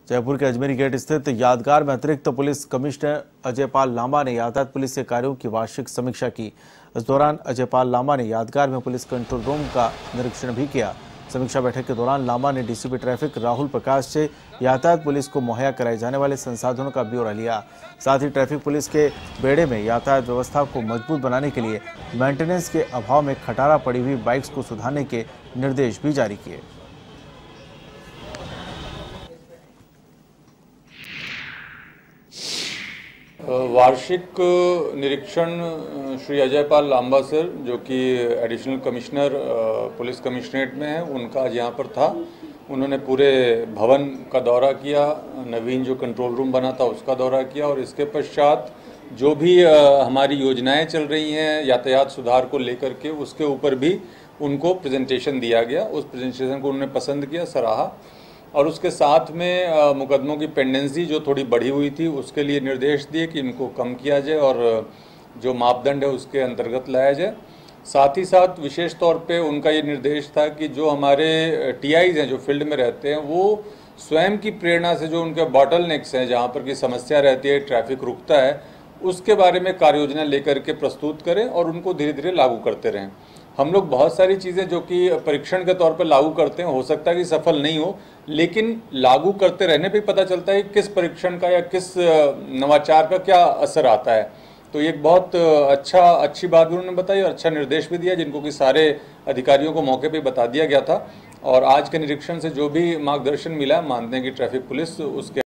जयपुर के अजमेरी गेट स्थित यादगार में अतिरिक्त पुलिस कमिश्नर अजयपाल लांबा ने यातायात पुलिस के कार्यों की वार्षिक समीक्षा की। इस दौरान अजयपाल लांबा ने यादगार में पुलिस कंट्रोल रूम का निरीक्षण भी किया। समीक्षा बैठक के दौरान लांबा ने डीसीपी ट्रैफिक राहुल प्रकाश से यातायात पुलिस को मुहैया कराए जाने वाले संसाधनों का ब्यौरा लिया। साथ ही ट्रैफिक पुलिस के बेड़े में यातायात व्यवस्था को मजबूत बनाने के लिए मेंटेनेंस के अभाव में खटारा पड़ी हुई बाइक्स को सुधारने के निर्देश भी जारी किए। वार्षिक निरीक्षण श्री अजयपाल लांबा सर, जो कि एडिशनल कमिश्नर पुलिस कमिश्नरेट में हैं, उनका आज यहाँ पर था। उन्होंने पूरे भवन का दौरा किया, नवीन जो कंट्रोल रूम बना था उसका दौरा किया, और इसके पश्चात जो भी हमारी योजनाएं चल रही हैं यातायात सुधार को लेकर के, उसके ऊपर भी उनको प्रेजेंटेशन दिया गया। उस प्रेजेंटेशन को उन्होंने पसंद किया, सराहा, और उसके साथ में मुकदमों की पेंडेंसी जो थोड़ी बढ़ी हुई थी उसके लिए निर्देश दिए कि इनको कम किया जाए और जो मापदंड है उसके अंतर्गत लाया जाए। साथ ही साथ विशेष तौर पे उनका ये निर्देश था कि जो हमारे टीआईज हैं जो फील्ड में रहते हैं, वो स्वयं की प्रेरणा से जो उनके बॉटलनेक्स हैं, जहाँ पर की समस्या रहती है, ट्रैफिक रुकता है, उसके बारे में कार्य योजना लेकर के प्रस्तुत करें और उनको धीरे धीरे लागू करते रहें। हम लोग बहुत सारी चीज़ें जो कि परीक्षण के तौर पर लागू करते हैं, हो सकता है कि सफल नहीं हो, लेकिन लागू करते रहने पे पता चलता है कि किस परीक्षण का या किस नवाचार का क्या असर आता है। तो ये एक बहुत अच्छी बात भी उन्होंने बताई और अच्छा निर्देश भी दिया, जिनको कि सारे अधिकारियों को मौके पे बता दिया गया था। और आज के निरीक्षण से जो भी मार्गदर्शन मिला, मानते हैं कि ट्रैफिक पुलिस उसके